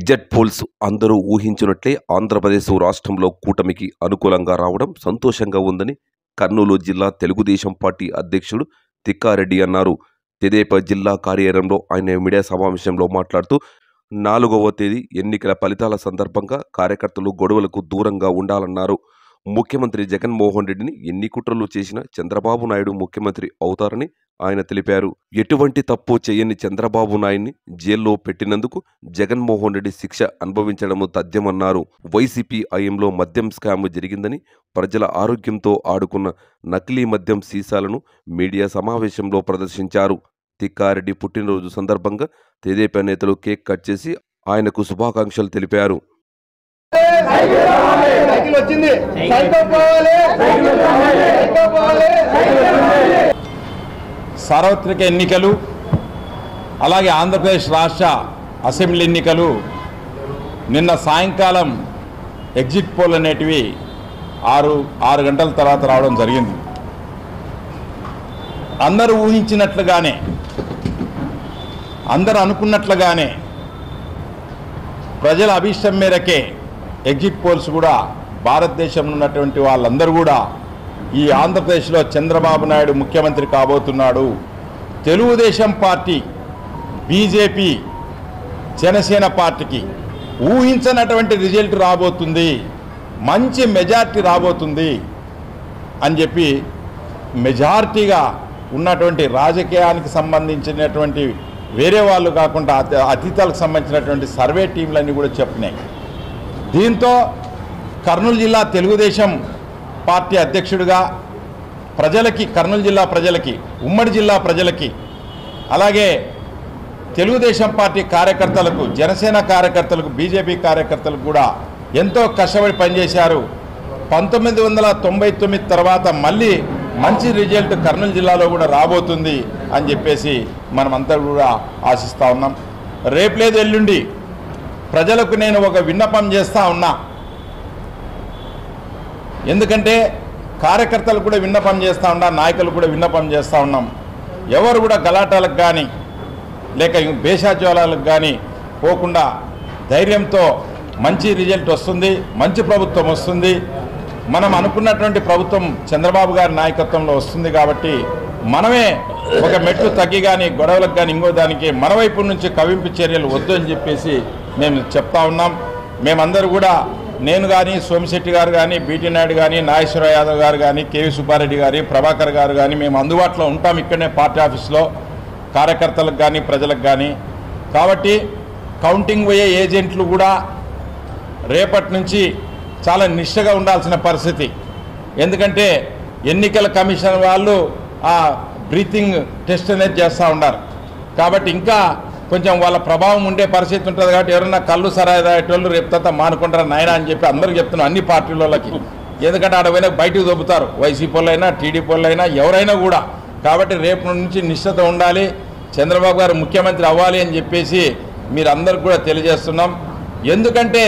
Exit polls అందరూ ఊహించినట్లే ఆంధ్రప్రదేశ్ రాష్ట్రంలో కూటమికి అనుకూలంగా రావడం సంతోషంగా ఉందని కర్నూలు జిల్లా తెలుగుదేశం పార్టీ అధ్యక్షుడు తిక్కారెడ్డి అన్నారు. తెదేపా జిల్లా కార్యాలయంలో ఆయన మీడియా సమావేశంలో మాట్లాడుతూ 4వ తేదీ ఎన్నికల ఫలితాల సందర్భంగా కార్యకర్తలు గొడవలకు దూరంగా ఉండాలన్నారు. ముఖ్యమంత్రి జగన్మోహన్ రెడ్డిని ఎన్ని కుట్రలు చేసినా చంద్రబాబు నాయుడు ముఖ్యమంత్రి అవుతారని ఆయన తెలిపారు. ఎటువంటి తప్పు చేయని చంద్రబాబు నాయుడిని జైల్లో పెట్టినందుకు జగన్మోహన్ రెడ్డి శిక్ష అనుభవించడం తథ్యమన్నారు. వైసీపీ హయాంలో మద్యం స్కామ్ జరిగిందని, ప్రజల ఆరోగ్యంతో ఆడుకున్న నకిలీ మద్యం సీసాలను మీడియా సమావేశంలో ప్రదర్శించారు. తిక్కారెడ్డి పుట్టినరోజు సందర్భంగా తెదేపా నేతలు కేక్ కట్ చేసి ఆయనకు శుభాకాంక్షలు తెలిపారు. సార్వత్రిక ఎన్నికలు అలాగే ఆంధ్రప్రదేశ్ రాష్ట్ర అసెంబ్లీ ఎన్నికలు నిన్న సాయంకాలం ఎగ్జిట్ పోల్ అనేటివి 6 గంటల తర్వాత రావడం జరిగింది. అందరూ ఊహించినట్లుగానే, అందరూ అనుకున్నట్లుగానే ప్రజల అభిష్టం మేరకే ఎగ్జిట్ పోల్స్ కూడా భారతదేశంలో ఉన్నటువంటి వాళ్ళందరూ కూడా ఈ ఆంధ్రప్రదేశ్లో చంద్రబాబు నాయుడు ముఖ్యమంత్రి కాబోతున్నాడు, తెలుగుదేశం పార్టీ, బీజేపీ, జనసేన పార్టీకి ఊహించనటువంటి రిజల్ట్ రాబోతుంది, మంచి మెజార్టీ రాబోతుంది అని చెప్పి మెజార్టీగా ఉన్నటువంటి రాజకీయానికి సంబంధించినటువంటి వేరే వాళ్ళు కాకుండా అతీతాలకు సంబంధించినటువంటి సర్వే టీంలన్నీ కూడా చెప్పినాయి. దీంతో కర్నూలు జిల్లా తెలుగుదేశం పార్టీ అధ్యక్షుడిగా ప్రజలకి, కర్నూలు జిల్లా ప్రజలకి, ఉమ్మడి జిల్లా ప్రజలకి, అలాగే తెలుగుదేశం పార్టీ కార్యకర్తలకు, జనసేన కార్యకర్తలకు, బీజేపీ కార్యకర్తలకు కూడా ఎంతో కష్టపడి పనిచేశారు. 1999 తర్వాత మళ్ళీ మంచి రిజల్ట్ కర్నూలు జిల్లాలో కూడా రాబోతుంది అని చెప్పేసి మనమంతా కూడా ఆశిస్తూ ఉన్నాం. రేపు లేదు ఎల్లుండి ప్రజలకు నేను ఒక విన్నపం చేస్తూ ఉన్నా. ఎందుకంటే కార్యకర్తలు కూడా విన్నపం చేస్తూ ఉన్నా, నాయకులు కూడా విన్నపం చేస్తూ ఉన్నాం. ఎవరు కూడా గలాటాలకు కానీ లేక భేషాజ్వాలకు కానీ పోకుండా ధైర్యంతో మంచి రిజల్ట్ వస్తుంది, మంచి ప్రభుత్వం వస్తుంది, మనం అనుకున్నటువంటి ప్రభుత్వం చంద్రబాబు గారి నాయకత్వంలో వస్తుంది. కాబట్టి మనమే ఒక మెట్లు తగ్గి కానీ గొడవలకు కానీ ఇంకో దానికి మన వైపు నుంచి కవింపు చర్యలు వద్దు అని చెప్పేసి మేము చెప్తా ఉన్నాం. మేమందరూ కూడా, నేను కానీ, సోమిశెట్టి గారు కానీ, బీటీ నాయుడు కానీ, నాగేశ్వర యాదవ్ గారు కానీ, కేవీ సుబ్బారెడ్డి గారి, ప్రభాకర్ గారు కానీ మేము అందుబాటులో ఉంటాం ఇక్కడనే పార్టీ ఆఫీస్లో, కార్యకర్తలకు కానీ ప్రజలకు కానీ. కాబట్టి కౌంటింగ్ పోయే ఏజెంట్లు కూడా రేపటి నుంచి చాలా నిష్ఠగా ఉండాల్సిన పరిస్థితి. ఎందుకంటే ఎన్నికల కమిషన్ వాళ్ళు ఆ బ్రీతింగ్ టెస్ట్ అనేది చేస్తూ ఉన్నారు. కాబట్టి ఇంకా కొంచెం వాళ్ళ ప్రభావం ఉండే పరిస్థితి ఉంటుంది. కాబట్టి ఎవరన్నా కళ్ళు సరాయి తాగేటోళ్ళు రేపు తర్వాత మానుకుంటారా నాయన అని చెప్పి అందరికీ చెప్తున్నాం, అన్ని పార్టీలకి. ఎందుకంటే ఆడ పోయినా బయటకు దొబ్బుతారు, వైసీపీ వాళ్ళైనా, టీడీపీ వాళ్ళైనా, ఎవరైనా కూడా. కాబట్టి రేపు నుంచి నిష్ఠతో ఉండాలి, చంద్రబాబు గారు ముఖ్యమంత్రి అవ్వాలి అని చెప్పేసి మీరు అందరికి కూడా తెలియజేస్తున్నాం. ఎందుకంటే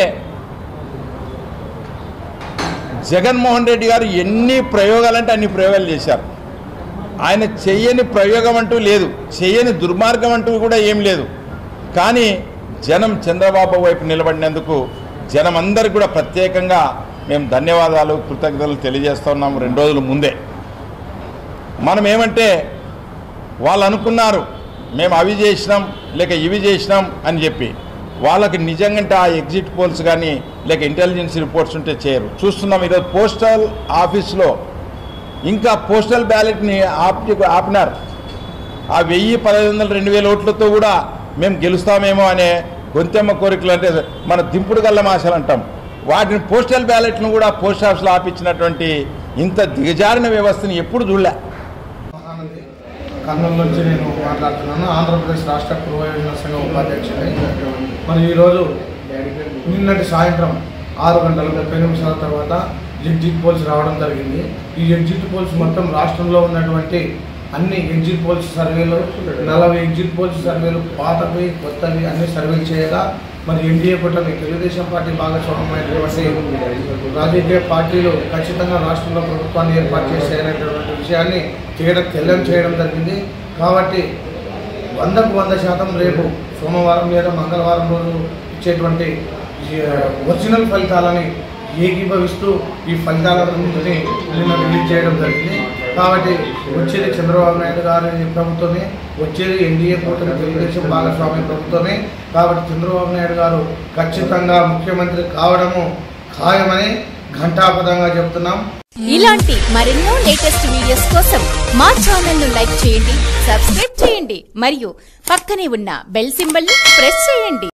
జగన్మోహన్ రెడ్డి గారు ఎన్ని ప్రయోగాలంటే అన్ని ప్రయోగాలు చేశారు. ఆయన చెయ్యని ప్రయోగం అంటూ లేదు, చెయ్యని దుర్మార్గం అంటూ కూడా ఏం లేదు. కానీ జనం చంద్రబాబు వైపు నిలబడినందుకు జనం అందరికీ కూడా ప్రత్యేకంగా మేము ధన్యవాదాలు, కృతజ్ఞతలు తెలియజేస్తున్నాం. 2 రోజుల ముందే మనం ఏమంటే వాళ్ళు అనుకున్నారు మేము అవి చేసినాం లేక ఇవి చేసినాం అని చెప్పి. వాళ్ళకి నిజంగా ఆ ఎగ్జిట్ పోల్స్ కానీ లేక ఇంటెలిజెన్స్ రిపోర్ట్స్ ఉంటే చేయరు. చూస్తున్నాం ఈరోజు పోస్టల్ ఆఫీస్లో ఇంకా పోస్టల్ బ్యాలెట్ని ఆపినారు. ఆ 1000, 1500, 2000 ఓట్లతో కూడా మేము గెలుస్తామేమో అనే గొంతెమ్మ కోరికలు, అంటే మన దింపుడు గల్లం ఆశలు అంటాం, వాటిని పోస్టల్ బ్యాలెట్ను కూడా పోస్ట్ ఆఫీస్లో ఆపించినటువంటి ఇంత దిగజారిన వ్యవస్థని ఎప్పుడు చూడలే. కర్నూలు నుంచి నేను మాట్లాడుతున్నాను. ఆంధ్రప్రదేశ్ రాష్ట్ర పురయోజన సంఘం ఉపాధ్యక్షుడిని. మరి ఈరోజు నిన్నటి సాయంత్రం 6:30 తర్వాత ఎగ్జిట్ పోల్స్ రావడం జరిగింది. ఈ ఎగ్జిట్ పోల్స్ మొత్తం రాష్ట్రంలో ఉన్నటువంటి అన్ని ఎగ్జిట్ పోల్స్ సర్వేలు, 40 ఎగ్జిట్ పోల్స్ సర్వేలు, పాతవి కొత్తవి అన్ని సర్వేలు చేయగా మరి ఎన్డీఏ కూటమి తెలుగుదేశం పార్టీ భాగస్వామ్యమైనటువంటి రాజకీయ పార్టీలు ఖచ్చితంగా రాష్ట్రంలో ప్రభుత్వాన్ని ఏర్పాటు చేసేటటువంటి విషయాన్ని తెల్లం చేయడం జరిగింది. కాబట్టి 100% రేపు సోమవారం లేదా మంగళవారం రోజు ఇచ్చేటువంటి ఒరిజినల్ ఫలితాలని ఏకీభవిస్తూ ఈ ఫలితాలన్నింటినీ నిన్న రిలీజ్ చేయడం జరిగింది. కాబట్టి వచ్చేది చంద్రబాబు నాయుడు గారి ప్రభుత్వమే, వచ్చేది ఎన్డీఏ కూటమి తెలుగుదేశం భాగస్వామ్య ప్రభుత్వమే. కాబట్టి చంద్రబాబు నాయుడు గారు ఖచ్చితంగా ముఖ్యమంత్రి కావడము ఖాయమని ఘంటాపథంగా చెప్తున్నాం. ఇలాంటి మరెన్నో లేటెస్ట్ వీడియోస్ కోసం మా ఛానల్ ను లైక్ చేయండి, సబ్స్క్రైబ్ చేయండి మరియు పక్కనే ఉన్న బెల్ సింబల్ ని ప్రెస్ చేయండి.